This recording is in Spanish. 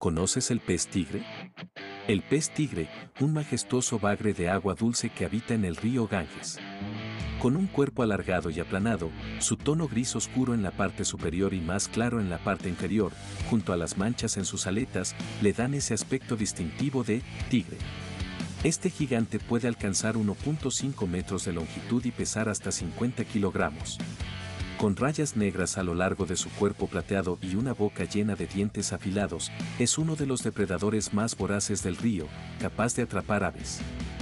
¿Conoces el pez tigre? El pez tigre, un majestuoso bagre de agua dulce que habita en el río Ganges. Con un cuerpo alargado y aplanado, su tono gris oscuro en la parte superior y más claro en la parte inferior, junto a las manchas en sus aletas, le dan ese aspecto distintivo de tigre. Este gigante puede alcanzar 1.5 metros de longitud y pesar hasta 50 kilogramos. Con rayas negras a lo largo de su cuerpo plateado y una boca llena de dientes afilados, es uno de los depredadores más voraces del río, capaz de atrapar aves.